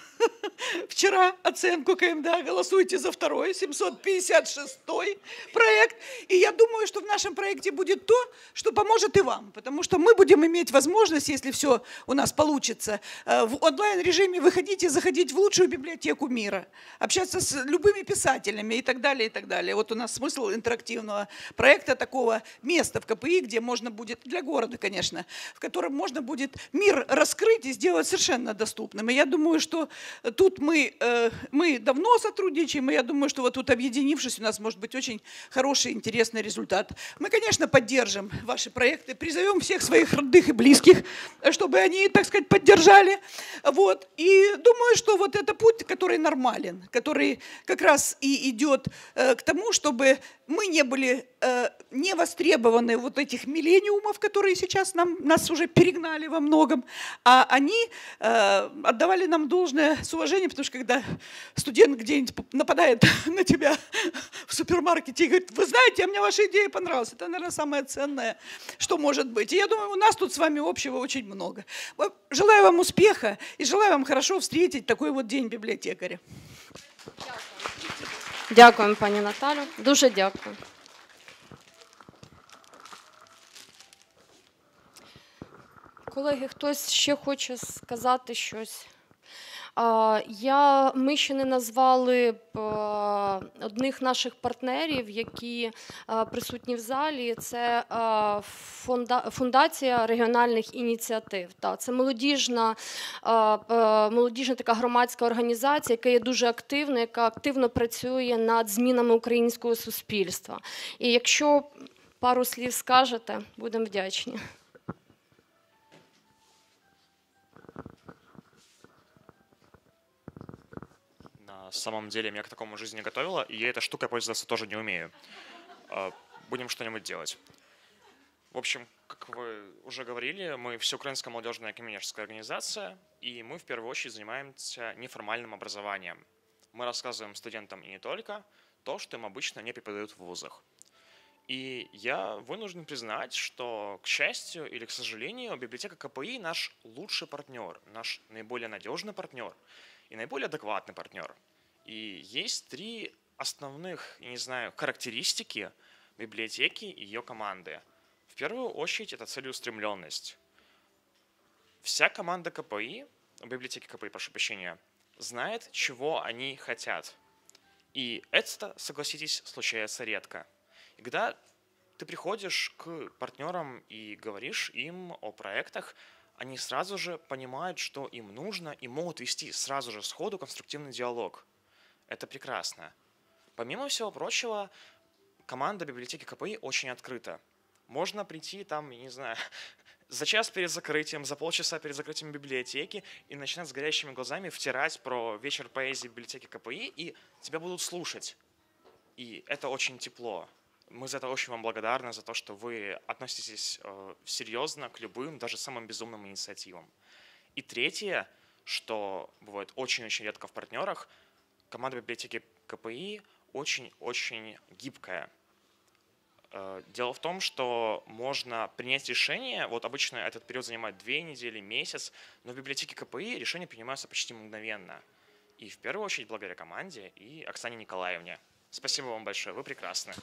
Вчера оценку КМДА, голосуйте за второй, 756-й проект. И я думаю, что в нашем проекте будет то, что поможет и вам. Потому что мы будем иметь возможность, если все у нас получится, в онлайн-режиме выходить и заходить в лучшую библиотеку мира, общаться с любыми писателями и так далее, и так далее. Вот у нас смысл интерактивного проекта, такого места в КПИ, где можно будет, для города, конечно, в котором можно будет мир раскрыть и сделать совершенно доступным. И я думаю, что тут мы давно сотрудничаем, и я думаю, что вот тут, объединившись, у нас может быть очень хороший, интересный результат. Мы, конечно, поддержим ваши проекты, призовем всех своих родных и близких, чтобы они, так сказать, поддержали. Вот. И думаю, что вот это путь, который нормален, который как раз и идет к тому, чтобы мы не были не востребованы вот этих миллениумов, которые сейчас нас уже перегнали во многом, а они отдавали нам должное с уважением, потому что когда студент где-нибудь нападает на тебя в супермаркете и говорит: вы знаете, а мне ваша идея понравилась, это, наверное, самое ценное, что может быть. И я думаю, у нас тут с вами общего очень много. Желаю вам успеха и желаю вам хорошо встретить такой вот день библиотекаря. Дякуємо, пані Наталю. Дуже дякую. Колеги, хтось ще хоче сказати щось? Ми ще не назвали одних наших партнерів, які присутні в залі. Це Фундація регіональних ініціатив. Це молодіжна така громадська організація, яка є дуже активна, яка активно працює над змінами українського суспільства. І якщо пару слів скажете, будемо вдячні. На самом деле меня к такому жизни не готовила, и я этой штукой пользоваться тоже не умею. Будем что-нибудь делать. В общем, как вы уже говорили, мы всеукраинская молодежная коммерческая организация, и мы в первую очередь занимаемся неформальным образованием. Мы рассказываем студентам и не только то, что им обычно не преподают в вузах. И я вынужден признать, что, к счастью или к сожалению, библиотека КПИ наш лучший партнер, наш наиболее надежный партнер и наиболее адекватный партнер. И есть три основных, я не знаю, характеристики библиотеки и ее команды. В первую очередь это целеустремленность. Вся команда КПИ, библиотеки КПИ, прошу прощения, знает, чего они хотят. И это, согласитесь, случается редко. И когда ты приходишь к партнерам и говоришь им о проектах, они сразу же понимают, что им нужно, и могут вести сразу же сходу конструктивный диалог. Это прекрасно. Помимо всего прочего, команда библиотеки КПИ очень открыта. Можно прийти там, я не знаю, за час перед закрытием, за полчаса перед закрытием библиотеки и начинать с горящими глазами втирать про вечер поэзии в библиотеке КПИ, и тебя будут слушать. И это очень тепло. Мы за это очень вам благодарны, за то, что вы относитесь серьезно к любым, даже самым безумным инициативам. И третье, что бывает очень-очень редко в партнерах, команда библиотеки КПИ очень-очень гибкая. Дело в том, что можно принять решение, вот обычно этот период занимает 2 недели, месяц, но в библиотеке КПИ решения принимаются почти мгновенно. И в первую очередь благодаря команде и Оксане Николаевне. Спасибо вам большое, ви прекрасні.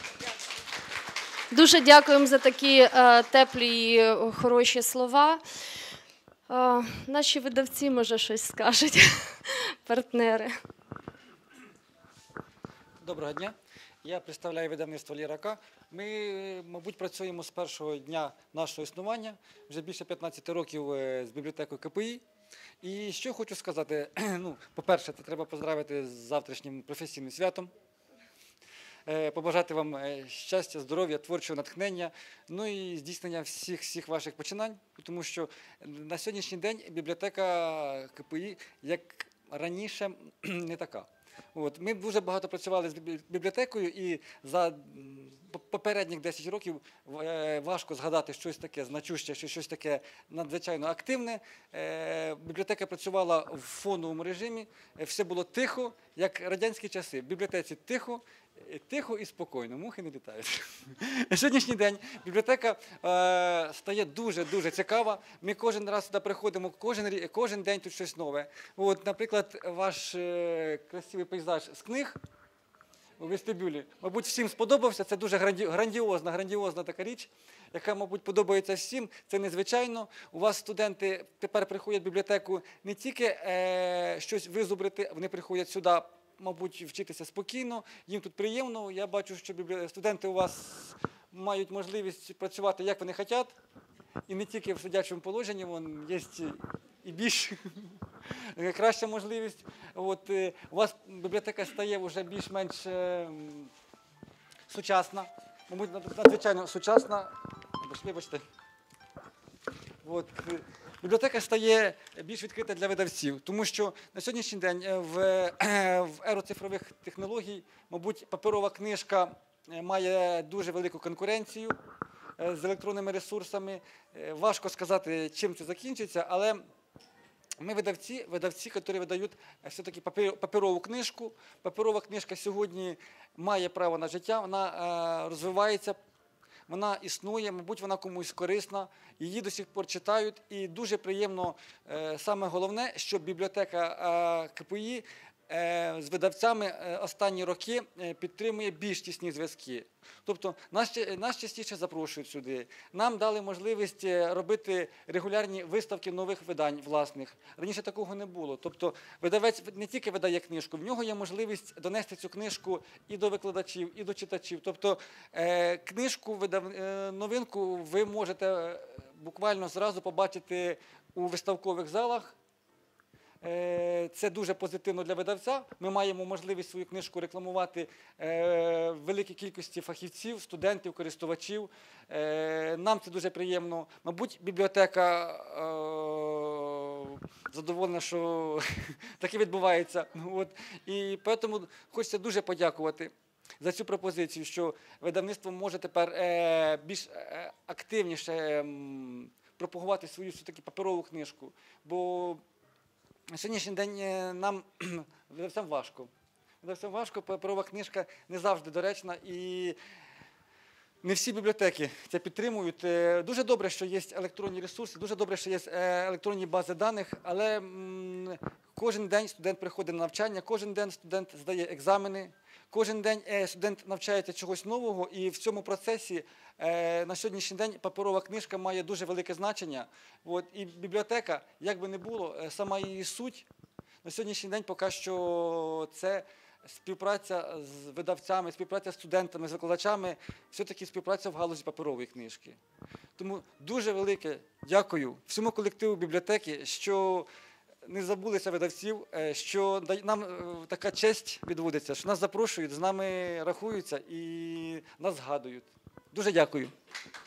Дуже дякуємо за такі теплі і хороші слова. Наші видавці, може, щось скажуть, партнери. Доброго дня. Я представляю видавництво «Лірака». Ми, мабуть, працюємо з першого дня нашого існування, вже більше 15 років з бібліотекою КПІ. І що хочу сказати, по-перше, це треба поздравити з завтрашнім професійним святом, побажати вам щастя, здоров'я, творчого натхнення, ну і здійснення всіх ваших починань, тому що на сьогоднішній день бібліотека КПІ, як раніше, не така. Ми дуже багато працювали з бібліотекою, і за попередніх 10 років важко згадати щось таке значуще, щось таке надзвичайно активне. Бібліотека працювала в фоновому режимі, все було тихо, як радянські часи. В бібліотеці тихо і спокійно, мухи не літають. На сьогоднішній день бібліотека стає дуже-дуже цікава. Ми кожен раз сюди приходимо, кожен день тут щось нове. От, наприклад, ваш красивий пейзаж з книг у вестибюлі, мабуть, всім сподобався. Це дуже грандіозна така річ, яка, мабуть, подобається всім. Це незвичайно. У вас студенти тепер приходять в бібліотеку не тільки щось визубрити, вони приходять сюди, мабуть, вчитися спокійно, їм тут приємно. Я бачу, що студенти у вас мають можливість працювати, як вони хочуть, і не тільки в сидячому положенні, є і більш краща можливість. От, у вас бібліотека стає вже більш-менш сучасна, мабуть, надзвичайно сучасна. Вибачте. От, бібліотека стає більш відкрита для видавців, тому що на сьогоднішній день в еру цифрових технологій, мабуть, паперова книжка має дуже велику конкуренцію з електронними ресурсами. Важко сказати, чим це закінчиться, але ми видавці, які видають все-таки паперову книжку. Паперова книжка сьогодні має право на життя, вона розвивається, вона існує, мабуть, вона комусь корисна, її до сих пор читають. І дуже приємно, саме головне, що бібліотека КПІ з видавцями останні роки підтримує більш тісні зв'язки. Тобто нас частіше запрошують сюди. Нам дали можливість робити регулярні виставки нових видань власних. Раніше такого не було. Тобто видавець не тільки видає книжку, в нього є можливість донести цю книжку і до викладачів, і до читачів. Тобто книжку, новинку ви можете буквально зразу побачити у виставкових залах. Це дуже позитивно для видавця. Ми маємо можливість свою книжку рекламувати великій кількості фахівців, студентів, користувачів. Нам це дуже приємно. Мабуть, бібліотека задоволена, що таке відбувається. І тому хочеться дуже подякувати за цю пропозицію, що видавництво може тепер більш активніше пропагувати свою все-таки паперову книжку. Бо на сьогоднішній день нам видавцям важко. Видавцям важко, паперова книжка не завжди доречна, і не всі бібліотеки це підтримують. Дуже добре, що є електронні ресурси, дуже добре, що є електронні бази даних, але кожен день студент приходить на навчання, кожен день студент здає екзамени, кожен день студент навчається чогось нового, і в цьому процесі на сьогоднішній день паперова книжка має дуже велике значення. І бібліотека, як би не було, сама її суть, на сьогоднішній день поки що це співпраця з видавцями, співпраця з студентами, з викладачами, все-таки співпраця в галузі паперової книжки. Тому дуже велике дякую всьому колективу бібліотеки, що не забулися видавців, що нам така честь відводиться, що нас запрошують, з нами рахуються і нас згадують. Дуже дякую.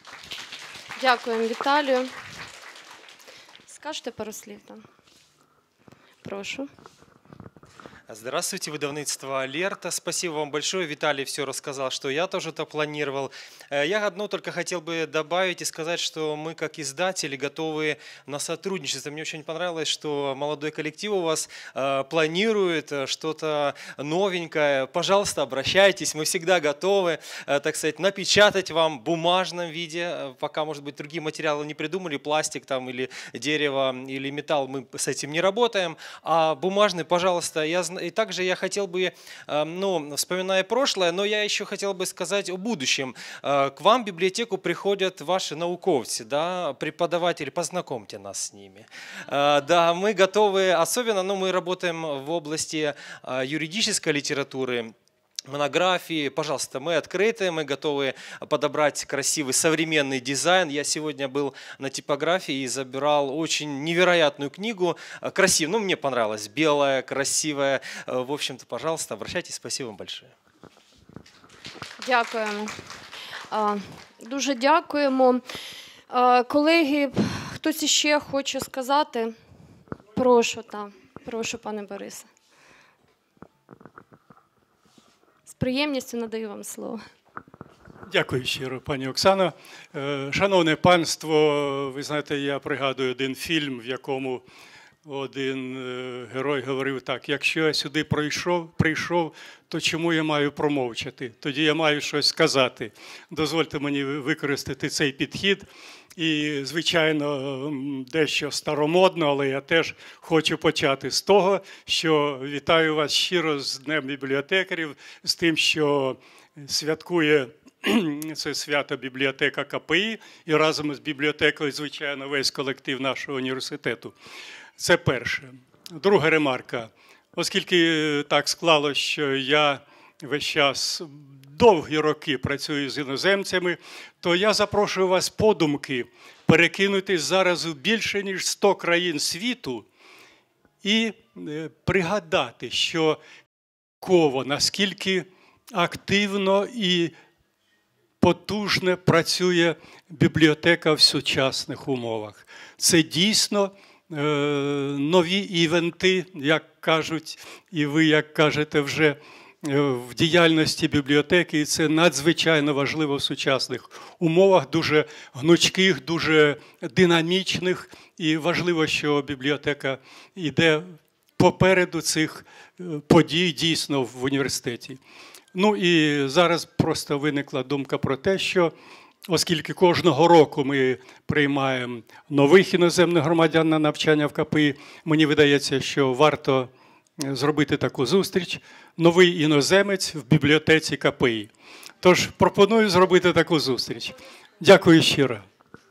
Дякуємо, Віталію. Скажете пару слів там? Прошу. Здравствуйте, выдавництво Алерта. Спасибо вам большое. Виталий все рассказал, что я тоже это планировал. Я одно только хотел бы добавить и сказать, что мы как издатели готовы на сотрудничество. Мне очень понравилось, что молодой коллектив у вас планирует что-то новенькое. Пожалуйста, обращайтесь. Мы всегда готовы, так сказать, напечатать вам в бумажном виде, пока, может быть, другие материалы не придумали, пластик там или дерево или металл, мы с этим не работаем. А бумажный, пожалуйста, и также я хотел бы, вспоминая прошлое, но я еще хотел бы сказать о будущем. К вам в библиотеку приходят ваши науковцы, да, преподаватели, познакомьте нас с ними. Да, мы готовы, особенно, мы работаем в области юридической литературы, монографии, пожалуйста, мы открыты, мы готовы подобрать красивый современный дизайн. Я сегодня был на типографии и забирал очень невероятную книгу, красивую, мне понравилась, белая, красивая. В общем-то, пожалуйста, обращайтесь, спасибо вам большое. Дякуємо. Дуже дякуємо. Колеги, хтось іще хоче сказати? Прошу, пане Борисе. З приємністю надаю вам слово. Дякую щиро, пані Оксано. Шановне панство, ви знаєте, я пригадую один фільм, в якому один герой говорив так: якщо я сюди прийшов, то чому я маю промовчати? Тоді я маю щось сказати. Дозвольте мені використати цей підхід. І, звичайно, дещо старомодно, але я теж хочу почати з того, що вітаю вас щиро з Днем бібліотекарів, з тим, що святкує це свято бібліотека КПІ і разом з бібліотекою, звичайно, весь колектив нашого університету. Це перше. Друга ремарка. Оскільки так склалося, що я весь час довгі роки працюю з іноземцями, то я запрошую вас подумки перекинутись зараз у більше ніж 100 країн світу і пригадати, що наскільки активно і потужно працює бібліотека в сучасних умовах. Це дійсно нові івенти, як кажуть, і ви, як кажете, вже в діяльності бібліотеки, і це надзвичайно важливо в сучасних умовах, дуже гнучких, дуже динамічних, і важливо, що бібліотека йде попереду цих подій дійсно в університеті. Ну і зараз просто виникла думка про те, що оскільки кожного року ми приймаємо нових іноземних громадян на навчання в КПІ, мені видається, що варто зробити таку зустріч «Новий іноземець в бібліотеці КПІ». Тож пропоную зробити таку зустріч. Дякую щиро.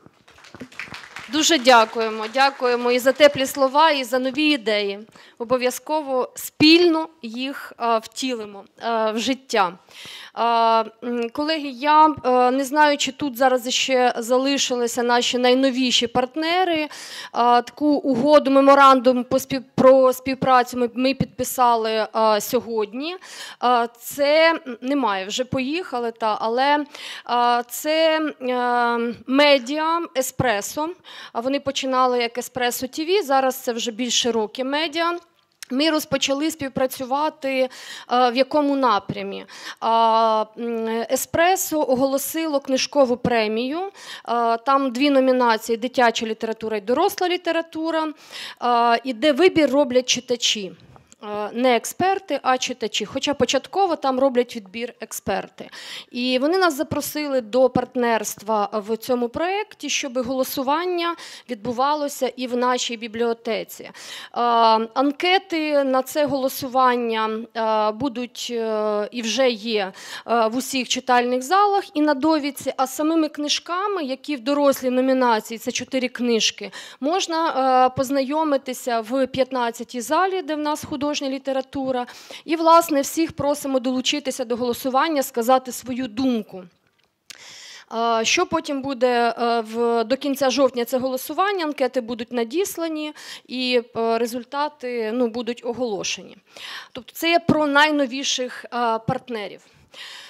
Дуже дякуємо. Дякуємо і за теплі слова, і за нові ідеї. Обов'язково спільно їх втілимо в життя. Колеги, я не знаю, чи тут зараз ще залишилися наші найновіші партнери. Таку угоду, меморандум про співпрацю ми підписали сьогодні. Це немає, вже поїхали, але це медіа «Еспресо». Вони починали як «Еспресо ТВ», зараз це вже більш широкі медіа. Ми розпочали співпрацювати в якому напрямі. «Еспресо» оголосило книжкову премію. Там 2 номінації – дитяча література і доросла література. І де вибір роблять читачі. Не експерти, а читачі. Хоча початково там роблять відбір експерти. І вони нас запросили до партнерства в цьому проєкті, щоб голосування відбувалося і в нашій бібліотеці. Анкети на це голосування будуть і вже є в усіх читальних залах і на довідці, а самими книжками, які в дорослій номінації, це 4 книжки, можна познайомитися в 15-й залі, де в нас художня література. І, власне, всіх просимо долучитися до голосування, сказати свою думку. Що потім буде до кінця жовтня, це голосування, анкети будуть надіслані і результати будуть оголошені. Тобто це є про найновіших партнерів.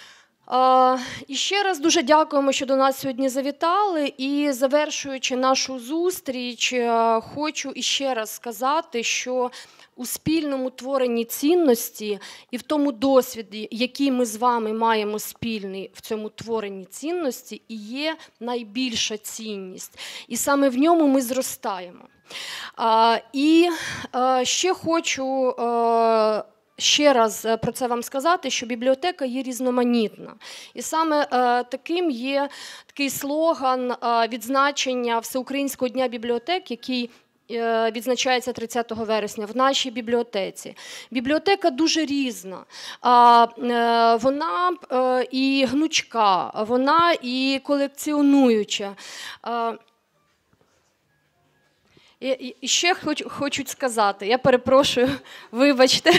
І ще раз дуже дякуємо, що до нас сьогодні завітали. І завершуючи нашу зустріч, хочу іще раз сказати, що у спільному творенні цінності і в тому досвіді, який ми з вами маємо спільний в цьому творенні цінності, і є найбільша цінність. І саме в ньому ми зростаємо. І ще хочу ще раз про це вам сказати, що бібліотека є різноманітна. І саме таким є такий слоган відзначення Всеукраїнського дня бібліотек, який відзначається 30 вересня в нашій бібліотеці. Бібліотека дуже різна. Вона і гнучка, вона і колекціонуюча. І ще хочуть сказати, я перепрошую, вибачте.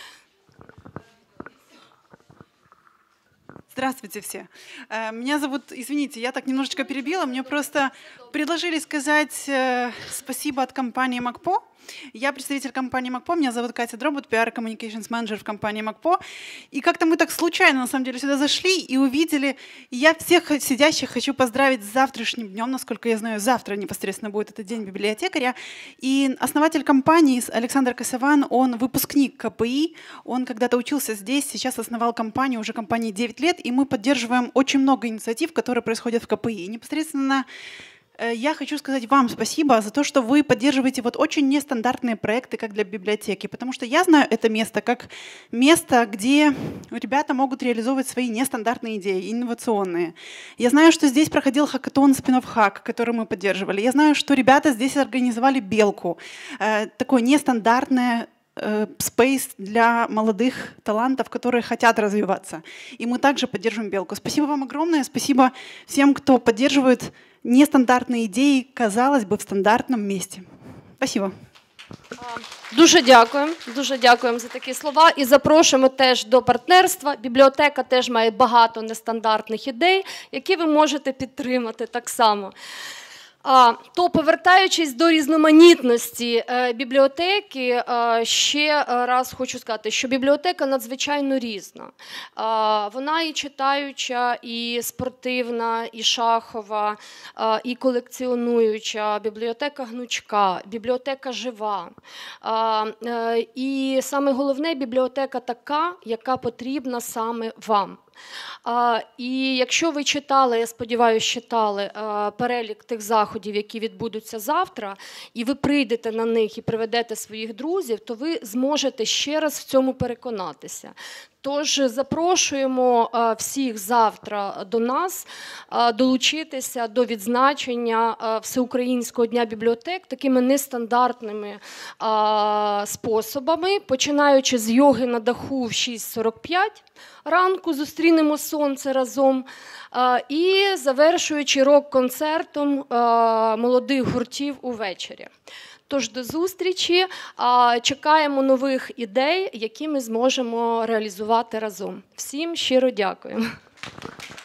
Здравствуйте все. Меня зовут, извините, я так немножечко перебила, мне просто предложили сказать спасибо от компании МакПо. Я представитель компании МакПо, меня зовут Катя Дробот, PR Communications Manager в компании МакПо. И как-то мы так случайно, на самом деле, сюда зашли и увидели. И я всех сидящих хочу поздравить с завтрашним днем. Насколько я знаю, завтра непосредственно будет этот день библиотекаря. И основатель компании Александр Косован, он выпускник КПИ. Он когда-то учился здесь, сейчас основал компанию, уже компании 9 лет. И мы поддерживаем очень много инициатив, которые происходят в КПИ. И непосредственно я хочу сказать вам спасибо за то, что вы поддерживаете вот очень нестандартные проекты, как для библиотеки, потому что я знаю это место как место, где ребята могут реализовывать свои нестандартные идеи, инновационные. Я знаю, что здесь проходил хакатон Spin-off Hack, который мы поддерживали. Я знаю, что ребята здесь организовали «Белку», такое нестандартное спейс для молодых талантов, которые хотят развиваться. И мы также поддерживаем «Белку». Спасибо вам огромное, спасибо всем, кто поддерживает нестандартные идеи, казалось бы, в стандартном месте. Спасибо. Дуже дякуємо за такі слова і запрошуємо теж до партнерства. Бібліотека теж має багато нестандартних ідей, які ви можете підтримати так само. То, повертаючись до різноманітності бібліотеки, ще раз хочу сказати, що бібліотека надзвичайно різна. Вона і читаюча, і спортивна, і шахова, і колекціонуюча, бібліотека гнучка, бібліотека жива. І саме головне, бібліотека така, яка потрібна саме вам. І якщо ви читали, я сподіваюся, читали перелік тих заходів, які відбудуться завтра, і ви прийдете на них і приведете своїх друзів, то ви зможете ще раз в цьому переконатися. Тож запрошуємо всіх завтра до нас долучитися до відзначення Всеукраїнського дня бібліотек такими нестандартними способами, починаючи з йоги на даху в 6:45 ранку, зустрінемо сонце разом, і завершуючи рок-концертом молодих гуртів увечері. Тож до зустрічі, чекаємо нових ідей, які ми зможемо реалізувати разом. Всім щиро дякуємо.